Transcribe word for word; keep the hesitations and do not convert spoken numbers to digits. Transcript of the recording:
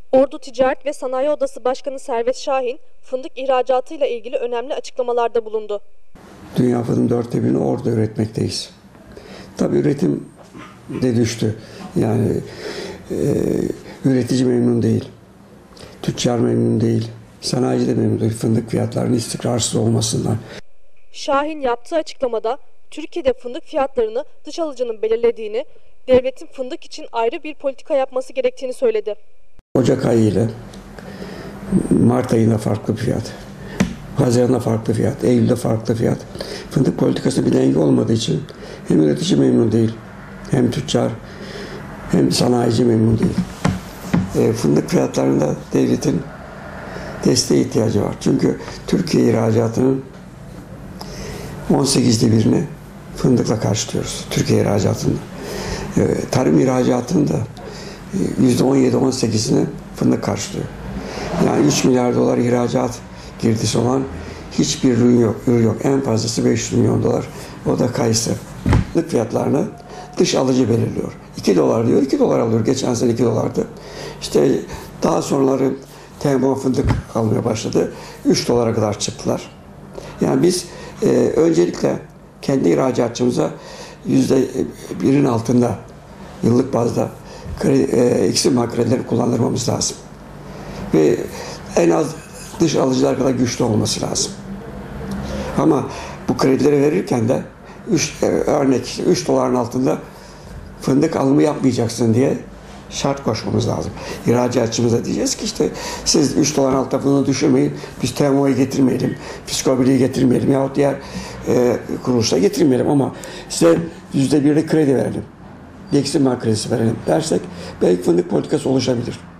Ordu Ticaret ve Sanayi Odası Başkanı Servet Şahin, fındık ihracatıyla ilgili önemli açıklamalarda bulundu. Dünya fındığının dörtte birini orada üretmekteyiz. Tabii üretim de düştü. Yani e, üretici memnun değil. Tüccar memnun değil. Sanayici de memnun değil. Fındık fiyatlarının istikrarsız olmasından. Şahin yaptığı açıklamada Türkiye'de fındık fiyatlarını dış alıcının belirlediğini, devletin fındık için ayrı bir politika yapması gerektiğini söyledi. Ocak ayı ile Mart ayında farklı bir fiyat. Haziran'da farklı fiyat, Eylül'de farklı fiyat. Fındık politikası bir denge olmadığı için hem üretici memnun değil, hem tüccar, hem sanayici memnun değil. E, fındık fiyatlarında devletin desteğe ihtiyacı var. Çünkü Türkiye ihracatının on sekizde birini fındıkla karşılıyoruz. Türkiye ihracatında. E, tarım ihracatının da yüzde on yedi on sekizini fındık karşılıyor. Yani üç milyar dolar ihracat girdisi olan hiçbir ürün yok. Ürün yok. En fazlası beş yüz milyon dolar. O da kayısı. Fındık fiyatlarını dış alıcı belirliyor. iki dolar diyor. iki dolar alıyor. Geçen sene iki dolardı. İşte daha sonraları T M O fındık almaya başladı. üç dolara kadar çıktılar. Yani biz e, öncelikle kendi ihracatçımıza yüzde birin altında yıllık bazda kredi, e, eksim kredileri kullandırmamız lazım. Ve en az dış alıcılar kadar güçlü olması lazım. Ama bu kredileri verirken de üç, e, örnek üç doların altında fındık alımı yapmayacaksın diye şart koşmamız lazım. İhracatçımıza diyeceğiz ki işte siz üç doların altında fındığı düşürmeyin, biz T M O'yu getirmeyelim, Fiskobili'yi getirmeyelim yahut diğer e, kuruluşlara getirmeyelim ama size yüzde birlik kredi verelim. Eksim kredisi verelim dersek belki fındık politikası oluşabilir.